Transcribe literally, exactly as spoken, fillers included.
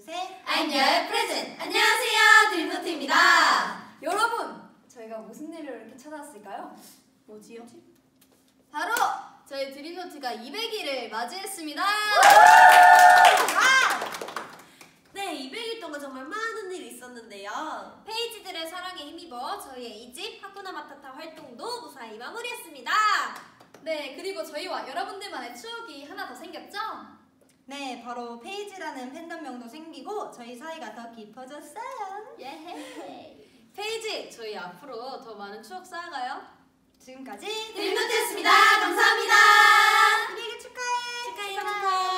셋. I'm your present. 안녕하세요, 드림노트입니다. 여러분, 저희가 무슨 일을 이렇게 찾아왔을까요? 뭐지요? 바로 저희 드림노트가 이백 일을 맞이했습니다. 네, 이백 일 동안 정말 많은 일이 있었는데요. 페이지들의 사랑에 힘입어 저희의 이집 하쿠나 마타타 활동도 무사히 마무리했습니다. 네, 그리고 저희와 여러분들만의 추억이 하나 더 생겼죠? 네, 바로 페이지라는 팬덤명도 생기고 저희 사이가 더 깊어졌어요. 예. 페이지, 저희 앞으로 더 많은 추억 쌓아가요. 지금까지 드림노트였습니다. 감사합니다. 이백 일 축하해. 축하해요, 축하해.